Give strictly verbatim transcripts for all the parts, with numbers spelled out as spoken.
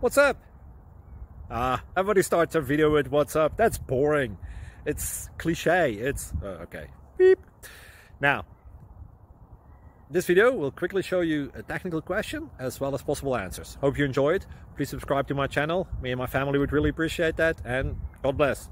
What's up? Ah, everybody starts a video with what's up. That's boring. It's cliche. It's uh, okay. Beep. Now, this video will quickly show you a technical question as well as possible answers. Hope you enjoy it. Please subscribe to my channel. Me and my family would really appreciate that, and God bless.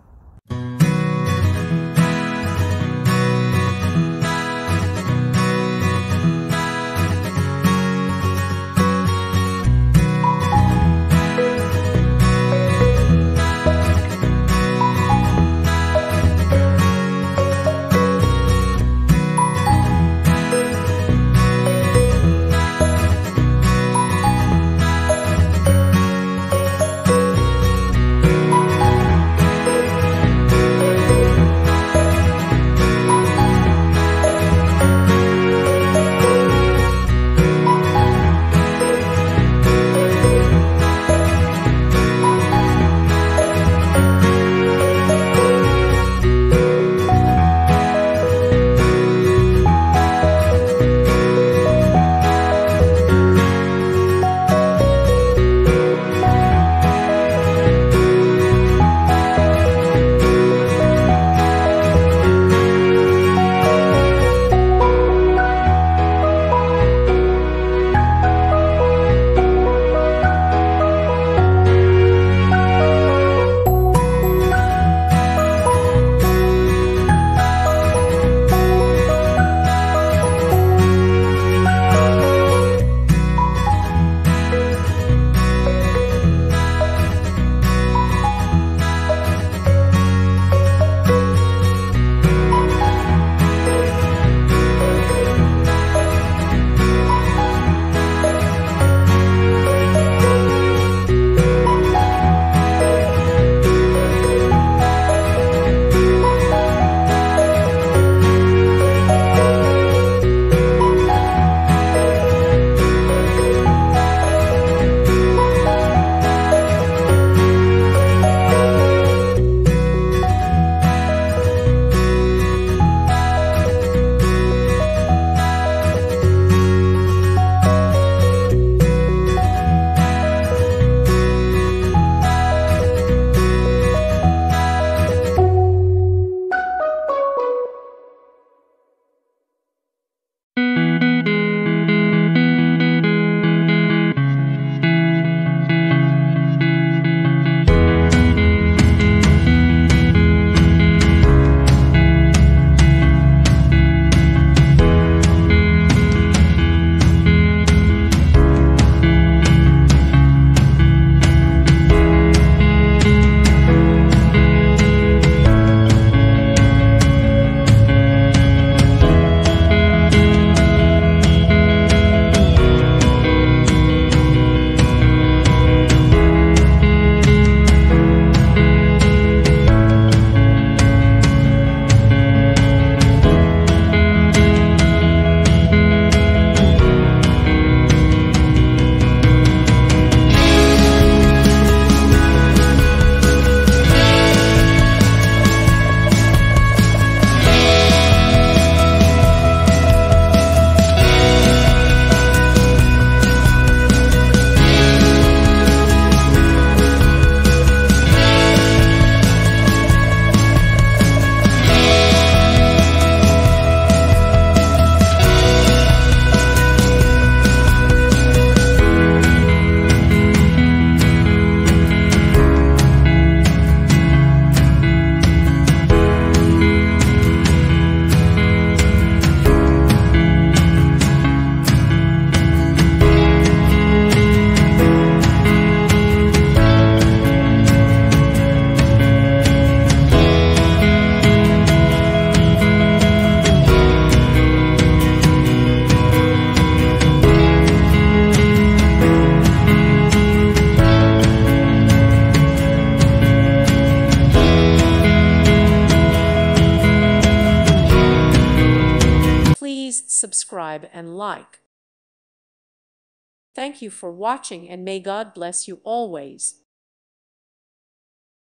Subscribe and like. Thank you for watching, and may God bless you always.